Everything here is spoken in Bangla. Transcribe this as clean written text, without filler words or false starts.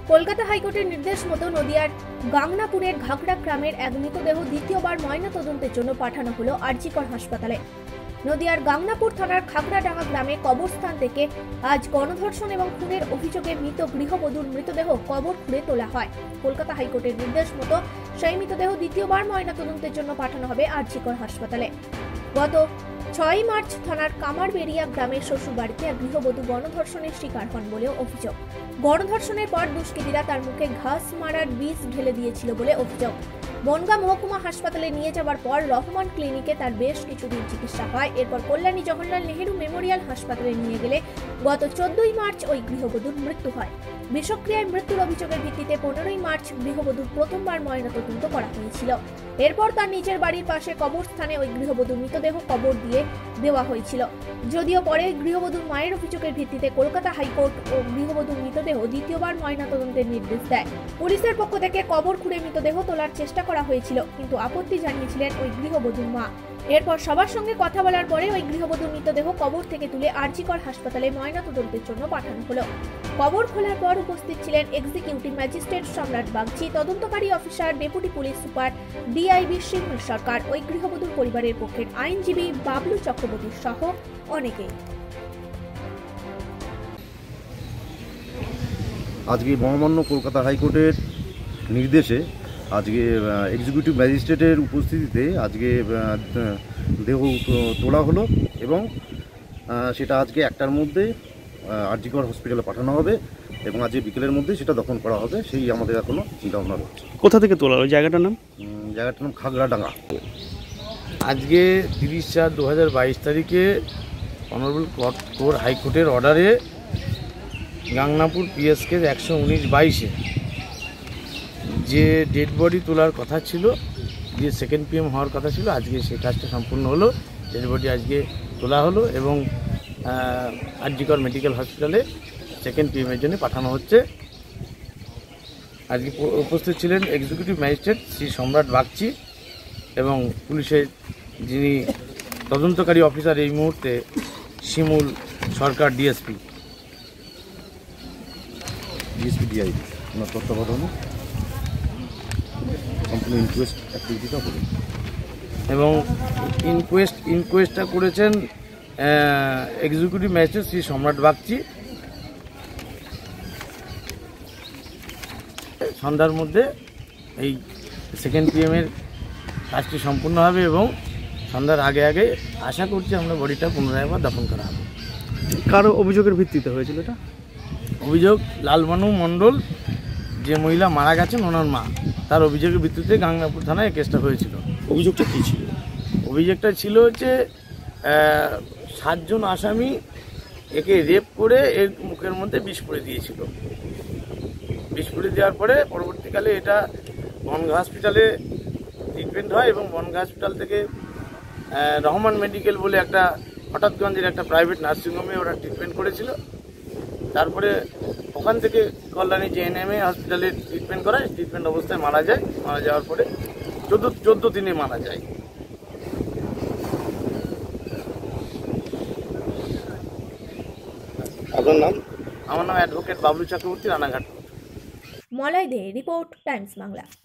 কলকাতা হাইকোর্টের নির্দেশ মতো নদিয়ার গাংনাপুরের ঘাগড়া গ্রামের এক মৃতদেহ দ্বিতীয়বার ময়নাতদন্তের জন্য পাঠানো হলো আরজিকর হাসপাতালে। নদিয়ার গাংনাপুর থানার খাগড়াডাঙ্গা গ্রামে কবরস্থান থেকে আজ গণধর্ষণ এবং খুনের অভিযোগে মৃত গৃহবধূর মৃতদেহ কবর খুঁড়ে তোলা হয়। কলকাতা হাইকোর্টের নির্দেশ মতো সেই মৃতদেহ দ্বিতীয়বার ময়নাতদন্তের জন্য পাঠানো হবে আরজিকর হাসপাতালে। গত 6 মার্চ থানার কামারবেড়িয়া গ্রামের শ্বশুরবাড়িতে এক গৃহবধূ গণধর্ষণের শিকার হন বলেও অভিযোগ। গণধর্ষণের পর দুষ্কৃতীরা তার মুখে ঘাস মারার বিষ ঢেলে দিয়েছিল বলে অভিযোগ। বনগাঁ মহকুমা হাসপাতালে নিয়ে যাওয়ার পর রহমান ক্লিনিকে তার বেশ কিছুদিন চিকিৎসা হয়। এরপর কল্যাণী জওহরলাল নেহেরু মেমোরিয়াল হাসপাতালে নিয়ে গেলে গত 14 মার্চ ওই গৃহবধূর মৃত্যু হয়। বিষক্রিয়ায় মৃত্যুর অভিযোগের ভিত্তিতে 15 মার্চ গৃহবধূর প্রথমবার ময়নাতদন্ত করা হয়েছিল। এরপর তার নিজের বাড়ির পাশে কবরস্থানে ওই গৃহবধূর মৃতদেহ কবর দিয়ে দেওয়া হয়েছিল। যদিও পরে গৃহবধূর মায়ের অভিযোগের ভিত্তিতে কলকাতা হাইকোর্ট ও গৃহবধূর মৃতদেহ দ্বিতীয়বার ময়নাতদন্তের নির্দেশ দেয়। পুলিশের পক্ষ থেকে কবর খুঁড়ে মৃতদেহ তোলার চেষ্টা করা হয়েছিল, কিন্তু আপত্তি জানিয়েছিলেন ওই গৃহবধূর মা। এরপর সবার সঙ্গে কথা বলার পরে ওই গৃহবধূর মৃতদেহ কবর থেকে তুলে আরজিকর হাসপাতালে ময়নাতদন্তের জন্য পাঠানো হলো। কবর খোলার পর উপস্থিত ছিলেন এক্সিকিউটিভ ম্যাজিস্ট্রেট সম্রাট বাগচি, তদন্তকারী officer deputy police super DIB Shibnath Sarkar, ওই গৃহবধূর পরিবারের পক্ষের আইনজীবী বাবলু চক্রবর্তী সহ অনেকে। আজকে মহামান্য কলকাতা হাইকোর্টের নির্দেশে আজকে এক্সিকিউটিভ ম্যাজিস্ট্রেটের উপস্থিতিতে আজকে দেহ তোলা হলো এবং সেটা আজকে 1টার মধ্যে আরজিকর হসপিটালে পাঠানো হবে এবং আজকে বিকেলের মধ্যে সেটা দফন করা হবে, সেই আমাদের এখনও চিন্তাভাবনা রয়েছে। কোথা থেকে তোলা হলো জায়গাটার নাম? জায়গাটার নাম খাগড়াডাঙ্গা। আজকে 30/4/2022 তারিখে অনারেবল কোর্ট হাইকোর্টের অর্ডারে গাংনাপুর পিএসকে 119/22-এ যে ডেড বডি তোলার কথা ছিল, যে সেকেন্ড PM হওয়ার কথা ছিল, আজকে সেই কাজটা সম্পূর্ণ হলো। ডেড বডি আজকে তোলা হলো এবং আরজিকর মেডিকেল হসপিটালে সেকেন্ড PM-এর জন্য পাঠানো হচ্ছে। আজকে উপস্থিত ছিলেন এক্সিকিউটিভ ম্যাজিস্ট্রেট শ্রী সম্রাট বাগচি এবং পুলিশের যিনি তদন্তকারী অফিসার এই মুহূর্তে শিমুল সরকার ডিএসপি ডিআইবি ওনার তত্ত্বাবধানে সম্পূর্ণ ইনকোয়েস্ট অ্যাক্টিভিটিটা হবে এবং ইনকোয়েস্টটা করেছেন এক্সিকিউটিভ ম্যাজিস্ট্রেট শ্রী সম্রাট বাগচি। সন্ধ্যার মধ্যে এই সেকেন্ড PM-এর কাজটি সম্পূর্ণ হবে এবং সন্ধ্যার আগে আগে আশা করছি আমরা বডিটা পুনরায় আবার দাফন করা হবে। কারো অভিযোগের ভিত্তিতে হয়েছিল এটা? অভিযোগ লালবানু মণ্ডল, যে মহিলা মারা গেছেন ওনার মা, তার অভিযোগের ভিত্তিতে গাংনাপুর থানায় কেসটা হয়েছিল। অভিযোগটা কী ছিল? অভিযোগটা ছিল হচ্ছে 7 জন আসামি একে রেপ করে এর মুখের মধ্যে বিষ পুড়ে দিয়েছিল। বিষ পুড়ে দেওয়ার পরে পরবর্তীকালে এটা বনগাঁ হসপিটালে ট্রিটমেন্ট হয় এবং বনগাঁ হসপিটাল থেকে রহমান মেডিকেল বলে একটা হঠাৎগঞ্জের একটা প্রাইভেট নার্সিংহোমে ওরা ট্রিটমেন্ট করেছিল। তারপরে ওখান থেকে কল্যাণী JNM হসপিটালে ট্রিটমেন্ট করায়, ট্রিটমেন্ট অবস্থায় মারা যায়। মারা যাওয়ার পরে 14 দিনে মারা যায়। আপনার নাম? আমার নাম advocate Bablu Chakraborty, Ranaghat. Malay De, report, Times Bangla.